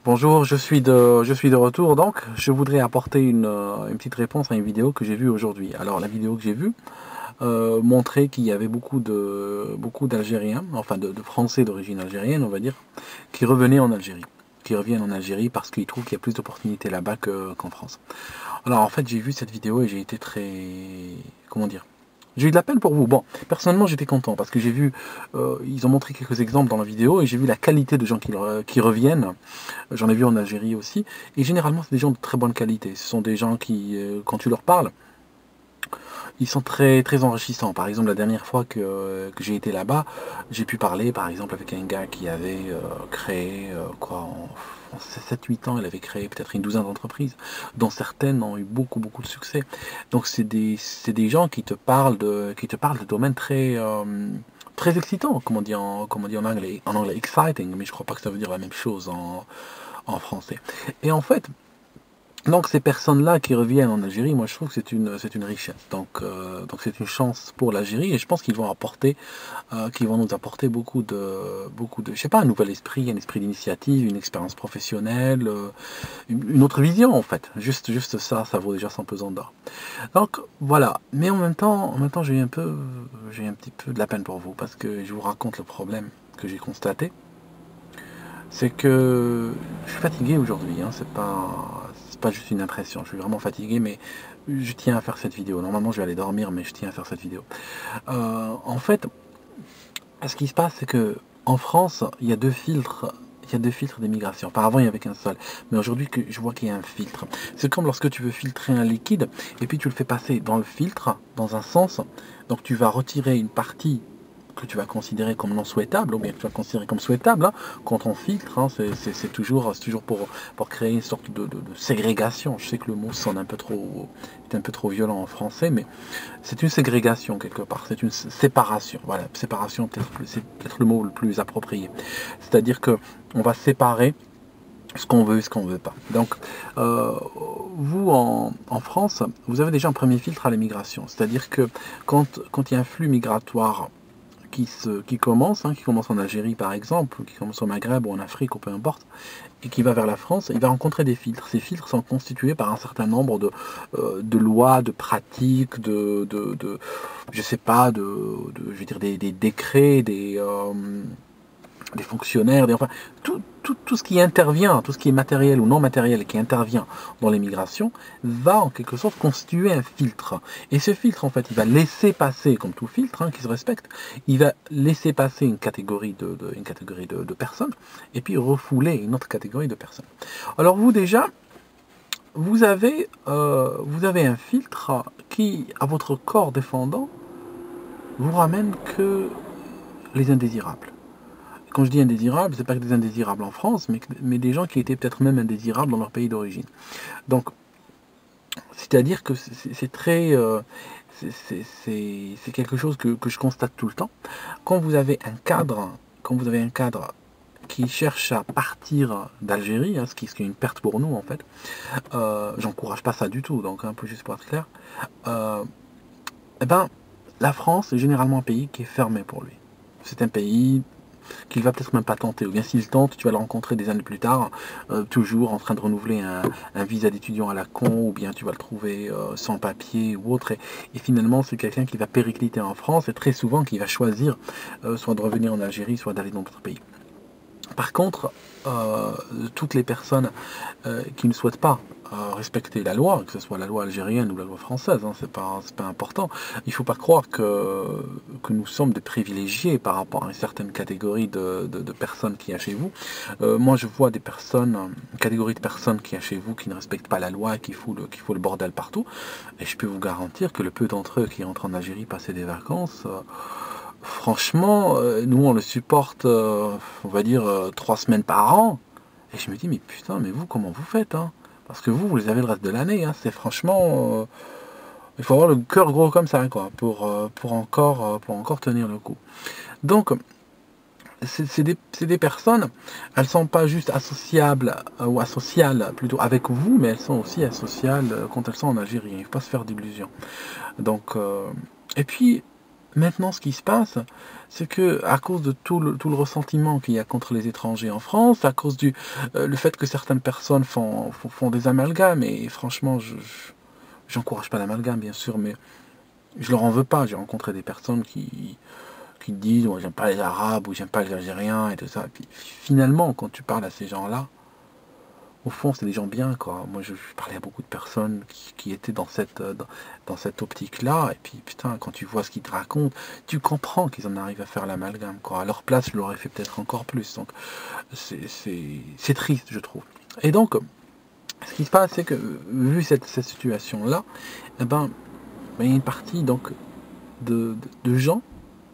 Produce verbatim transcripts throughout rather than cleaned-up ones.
Bonjour, je suis de, je suis de retour, donc je voudrais apporter une, euh, une petite réponse à une vidéo que j'ai vue aujourd'hui. Alors la vidéo que j'ai vue euh, montrait qu'il y avait beaucoup de beaucoup d'Algériens, enfin de, de Français d'origine algérienne, on va dire, qui revenaient en Algérie, qui reviennent en Algérie parce qu'ils trouvent qu'il y a plus d'opportunités là-bas que- qu'en France. Alors en fait j'ai vu cette vidéo et j'ai été très, comment dire, j'ai eu de la peine pour vous. Bon, personnellement, j'étais content parce que j'ai vu, euh, ils ont montré quelques exemples dans la vidéo et j'ai vu la qualité de gens qui, re- qui reviennent. J'en ai vu en Algérie aussi. Et généralement, c'est des gens de très bonne qualité. Ce sont des gens qui, euh, quand tu leur parles, ils sont très, très enrichissants. Par exemple, la dernière fois que, euh, que j'ai été là-bas, j'ai pu parler, par exemple, avec un gars qui avait euh, créé, euh, quoi, en, en sept huit ans, il avait créé peut-être une douzaine d'entreprises, dont certaines ont eu beaucoup, beaucoup de succès. Donc, c'est des, c'est des gens qui te parlent de, qui te parlent de domaines très, euh, très excitants, comme on dit en, comme on dit en anglais, en anglais exciting, mais je crois pas que ça veut dire la même chose en, en français. Et en fait, donc ces personnes-là qui reviennent en Algérie, moi je trouve que c'est une c'est une richesse. Donc euh, donc c'est une chance pour l'Algérie et je pense qu'ils vont apporter euh, qu'ils vont nous apporter beaucoup de beaucoup de je sais pas un nouvel esprit, un esprit d'initiative, une expérience professionnelle, euh, une, une autre vision en fait. Juste juste ça, ça vaut déjà son pesant d'or. Donc voilà. Mais en même temps en même temps j'ai un peu j'ai un petit peu de la peine pour vous parce que je vous raconte le problème que j'ai constaté. C'est que je suis fatigué aujourd'hui, hein, c'est pas, c'est pas juste une impression, je suis vraiment fatigué, mais je tiens à faire cette vidéo. Normalement, je vais aller dormir, mais je tiens à faire cette vidéo. Euh, en fait, ce qui se passe, c'est que en France, il y a deux filtres. Il y a deux filtres d'immigration. Auparavant, il n'y avait qu'un seul. Mais aujourd'hui, que je vois qu'il y a un filtre. C'est comme lorsque tu veux filtrer un liquide, et puis tu le fais passer dans le filtre, dans un sens. Donc tu vas retirer une partie que tu vas considérer comme non souhaitable, ou bien que tu vas considérer comme souhaitable, hein, quand on filtre, hein, c'est c'est- c'est toujours, c'est toujours pour, pour créer une sorte de, de- de ségrégation. Je sais que le mot sonne un peu trop, est un peu trop violent en français, mais c'est une ségrégation quelque part, c'est une séparation. Voilà, séparation, peut-être plus- c'est peut-être le mot le plus approprié. C'est-à-dire que on va séparer ce qu'on veut et ce qu'on veut pas. Donc, euh, vous, en, en France, vous avez déjà un premier filtre à l'immigration. C'est-à-dire que quand, quand il y a un flux migratoire qui, se, qui commence, hein, qui commence en Algérie par exemple, ou qui commence au Maghreb ou en Afrique ou peu importe, et qui va vers la France, il va rencontrer des filtres. Ces filtres sont constitués par un certain nombre de, euh, de lois, de pratiques, de, de, de je sais pas, de, de je veux dire des, des décrets, des, euh, des fonctionnaires, des, enfin, tout, tout, tout ce qui intervient, tout ce qui est matériel ou non matériel et qui intervient dans l'immigration, va en quelque sorte constituer un filtre. Et ce filtre, en fait, il va laisser passer, comme tout filtre hein, qui se respecte, il va laisser passer une catégorie de, de une catégorie de, de personnes et puis refouler une autre catégorie de personnes. Alors vous déjà, vous avez, euh, vous avez un filtre qui, à votre corps défendant, vous ramène que les indésirables. Quand je dis indésirables, c'est pas que des indésirables en France, mais, mais des gens qui étaient peut-être même indésirables dans leur pays d'origine. Donc, c'est-à-dire que c'est très, euh, c'est quelque chose que, que je constate tout le temps. Quand vous avez un cadre, quand vous avez un cadre qui cherche à partir d'Algérie, hein, ce, qui, ce qui est une perte pour nous en fait, euh, j'encourage pas ça du tout, donc un peu juste pour être clair, euh, eh ben, la France est généralement un pays qui est fermé pour lui. C'est un pays qu'il va peut-être même pas tenter. Ou bien s'il tente, tu vas le rencontrer des années plus tard, euh, toujours en train de renouveler un, un visa d'étudiant à la con, ou bien tu vas le trouver euh, sans papier ou autre. Et, et finalement, c'est quelqu'un qui va péricliter en France et très souvent qui va choisir euh, soit de revenir en Algérie, soit d'aller dans d'autres pays. Par contre, euh, toutes les personnes euh, qui ne souhaitent pas euh, respecter la loi, que ce soit la loi algérienne ou la loi française, hein, c'est pas, c'est pas important. Il faut pas croire que, que nous sommes des privilégiés par rapport à une certaine catégorie de, de, de personnes qui y a chez vous. Euh, moi, je vois des personnes, une catégorie de personnes qui y a chez vous qui ne respectent pas la loi, qui foutent le, qui fout le bordel partout. Et je peux vous garantir que le peu d'entre eux qui rentrent en Algérie passer des vacances, euh, franchement, euh, nous on le supporte, euh, on va dire, euh, trois semaines par an. Et je me dis, mais putain, mais vous, comment vous faites hein? Parce que vous, vous les avez le reste de l'année. Hein. C'est franchement. Euh, il faut avoir le cœur gros comme ça, quoi, pour, euh, pour, encore, euh, pour encore tenir le coup. Donc, c'est des, des personnes, elles sont pas juste associables, euh, ou associales plutôt avec vous, mais elles sont aussi associales euh, quand elles sont en Algérie. Il ne faut pas se faire d'illusions. Donc, euh, et puis, Maintenant, ce qui se passe, c'est que à cause de tout le, tout le ressentiment qu'il y a contre les étrangers en France, à cause du euh, le fait que certaines personnes font, font, font des amalgames, et franchement, je, je- j'encourage pas l'amalgame, bien sûr, mais je leur en veux pas. J'ai rencontré des personnes qui, qui disent, ouais, j'aime pas les Arabes, ou j'aime pas les Algériens, et tout ça. Et puis, finalement, quand tu parles à ces gens-là, au fond, c'est des gens bien, quoi. Moi, je, je parlais à beaucoup de personnes qui, qui étaient dans cette, euh, dans, dans cette optique-là. Et puis, putain, quand tu vois ce qu'ils te racontent, tu comprends qu'ils en arrivent à faire l'amalgame, quoi. À leur place, je l'aurais fait peut-être encore plus. Donc, c'est c'est- c'est triste, je trouve. Et donc, ce qui se passe, c'est que, vu cette, cette situation-là, eh ben, ben, il y a une partie, donc, de, de, de gens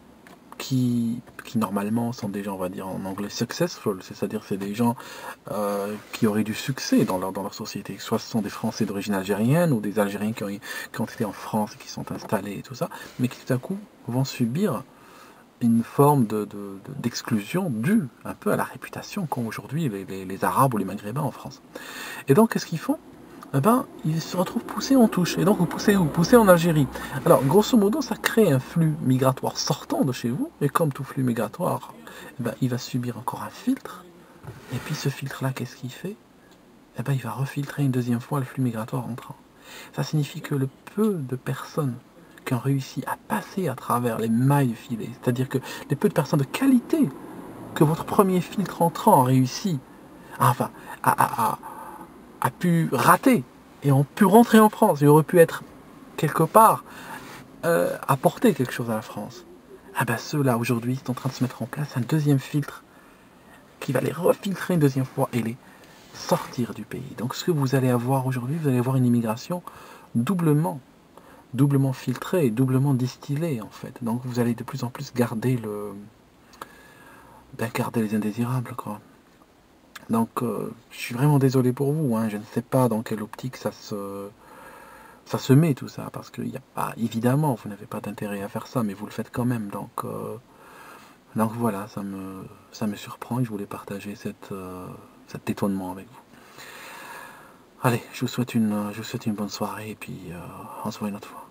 qui, qui normalement sont des gens, on va dire en anglais, successful, c'est-à-dire c'est des gens euh, qui auraient du succès dans leur, dans leur société. Soit ce sont des Français d'origine algérienne ou des Algériens qui ont, qui ont été en France et qui sont installés et tout ça, mais qui tout à coup vont subir une forme de, de- de- d'exclusion due un peu à la réputation qu'ont aujourd'hui les, les- les Arabes ou les Maghrébins en France. Et donc, qu'est-ce qu'ils font? Eh ben, ils se retrouvent poussés en touche. Et donc, vous poussez où? Poussez en Algérie. Alors, grosso modo, ça crée un flux migratoire sortant de chez vous. Et comme tout flux migratoire, eh ben, il va subir encore un filtre. Et puis, ce filtre-là, qu'est-ce qu'il fait? Eh ben, il va refiltrer une deuxième fois le flux migratoire entrant. Ça signifie que le peu de personnes qui ont réussi à passer à travers les mailles du filet, c'est-à-dire que les peu de personnes de qualité que votre premier filtre entrant a réussi, enfin, a, a, a, a pu rater et ont pu rentrer en France, il aurait pu être quelque part euh, apporter quelque chose à la France. Ah ben ceux-là aujourd'hui sont en train de se mettre en place un deuxième filtre qui va les refiltrer une deuxième fois et les sortir du pays. Donc ce que vous allez avoir aujourd'hui, vous allez avoir une immigration doublement, doublement filtrée et doublement distillée en fait. Donc vous allez de plus en plus garder le, ben, garder les indésirables quoi. Donc euh, je suis vraiment désolé pour vous. Hein. Je ne sais pas dans quelle optique ça se ça se met tout ça, parce qu'il n'y a pas, évidemment, vous n'avez pas d'intérêt à faire ça, mais vous le faites quand même. Donc, euh, donc voilà, ça me, ça me surprend et je voulais partager cette, euh, cet étonnement avec vous. Allez, je vous souhaite une, je vous souhaite une bonne soirée et puis euh, on se voit une autre fois.